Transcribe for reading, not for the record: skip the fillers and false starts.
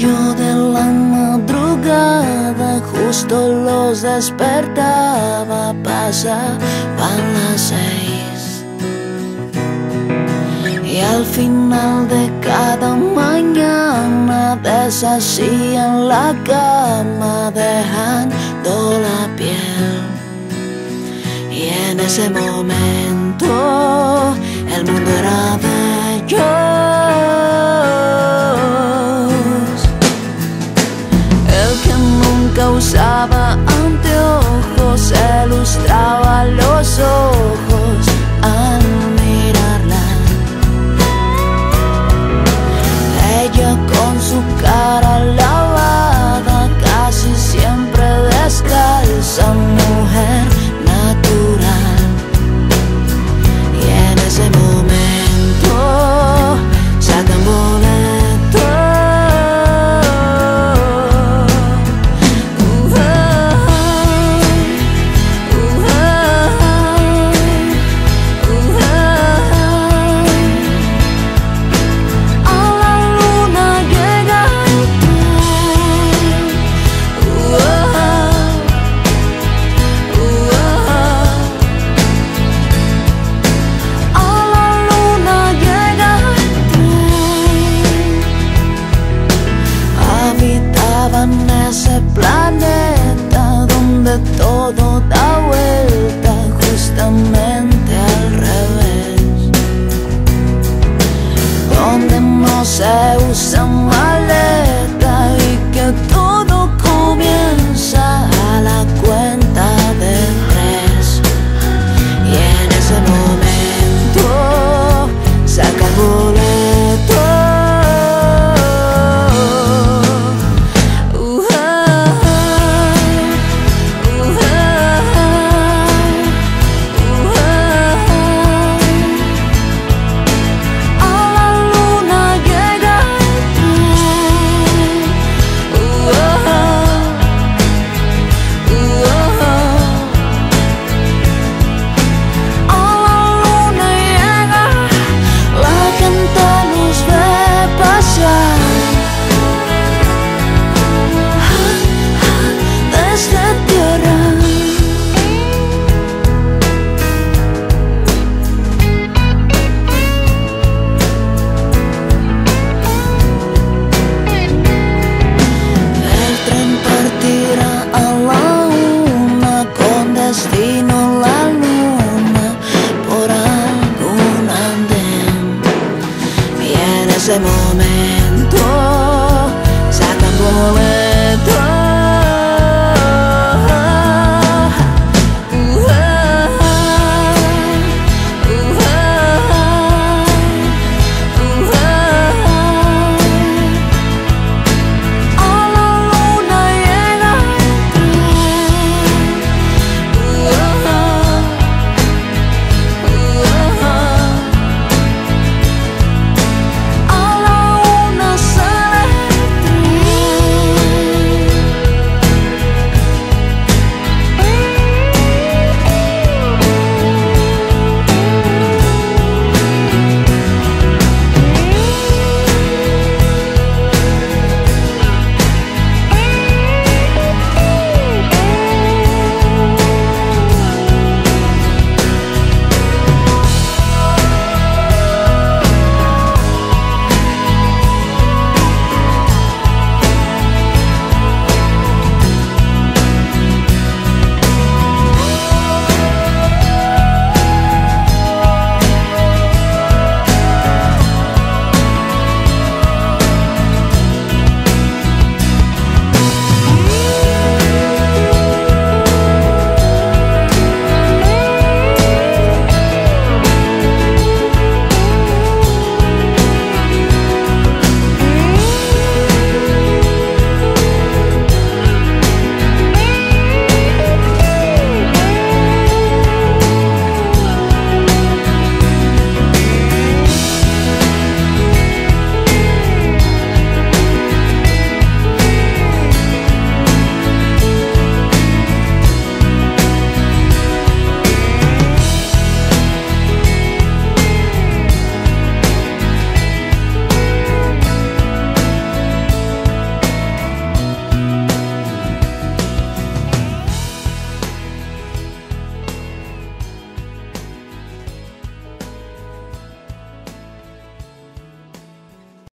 medio de la madrugada, justo los despertaba, pasaban las 6. Y al final de cada mañana deshacían la cama, dejando la piel. Y en ese momento el mundo era de ellos. El que nunca usaba anteojos se lustraba los ojos al mirarla. Ella con su cara lavada, casi siempre descalza, mujer natural. Y en ese momento sacan boleto. A la luna llega el tren. A la luna llega el tren. Habitaban ese planeta donde todo da vuelta justamente al revés, donde no se usa maleta y que todo comienza a la cuenta de 3. Y en ese momento saca el boleto. A la luna llega el tren. A la luna llega, la gente nos ve pasar desde tierra. El tren partirá a la 1 con destino a la luna por algún andén. Y en ese momento